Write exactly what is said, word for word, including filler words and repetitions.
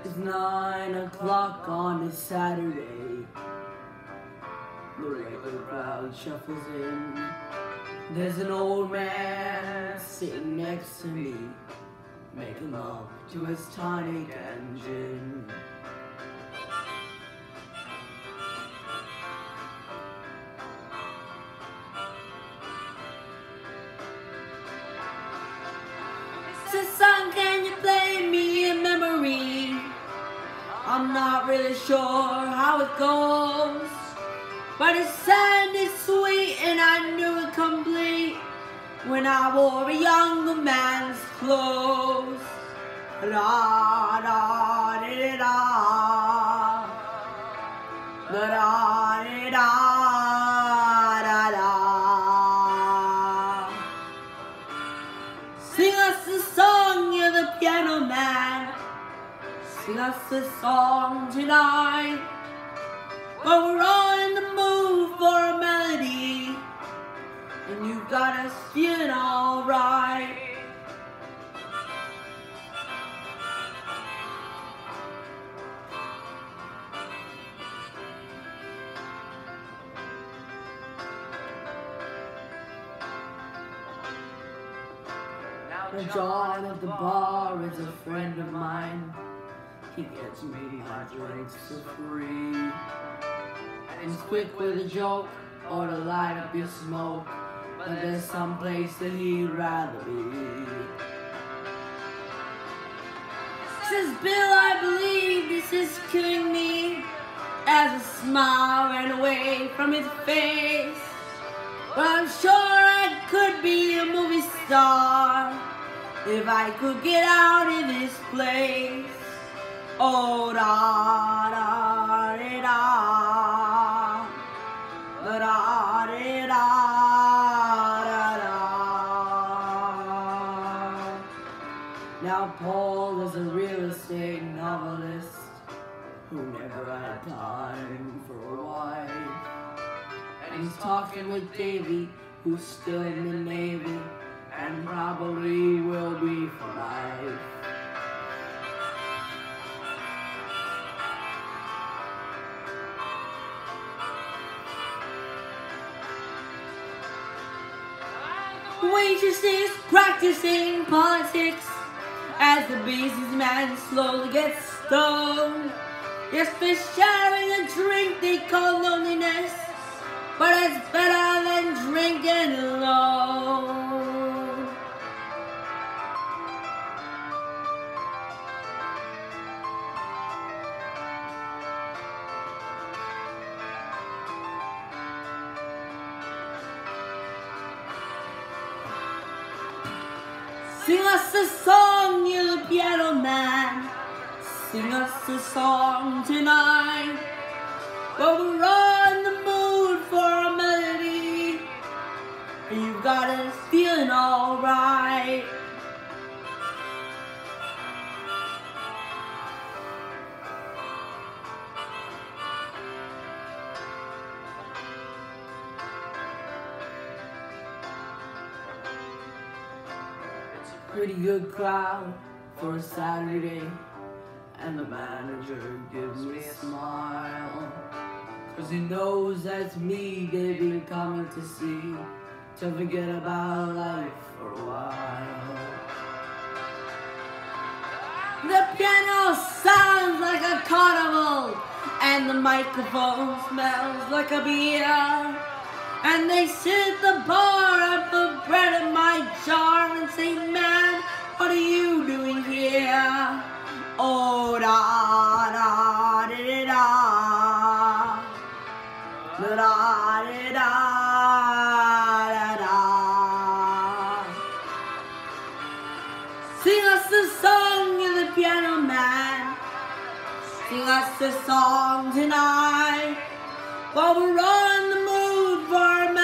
It's nine o'clock on a Saturday. The regular crowd shuffles in. There's an old man sitting next to me, making love to his tonic and gin. So son, can you play me a memory? I'm not really sure how it goes, but it's sad, it's sweet, and I knew it complete when I wore a younger man's clothes. Da da da da da da da da da. Sing us a song, you're the piano man. Sing us a song tonight. But we're all in the mood for a melody, and you got us feeling alright. Now John at the bar is a friend of mine. He gets me my drinks for free. And he's quick with a joke or to light up your smoke, but there's some place that he'd rather be. Says Bill, I believe this is killing me, as a smile ran away from his face. But I'm sure I could be a movie star if I could get out of this place. Oh, da da da da da da da da da. Now Paul is a real estate novelist who never had time for a wife, and he's talking with Davy, who's still in the Navy and probably will be for life. Waitresses practicing politics as the businessman slowly gets stoned. Yes, they're sharing a drink they call loneliness, but it's better than drinking alone. Sing us a song, you the piano man. Sing us a song tonight. But we're all in the mood for a melody, and you got us feeling alright. Pretty good crowd for a Saturday, and the manager gives me a smile, cause he knows that's me they've been coming to see, to forget about life for a while. The piano sounds like a carnival, and the microphone smells like a beer. And they sit at the bar at the bread in my jar and say, man, what are you doing here? Oh, da da da da da da da da da. Sing us a song, you're the piano man. Sing us a song tonight, while we're on the move for a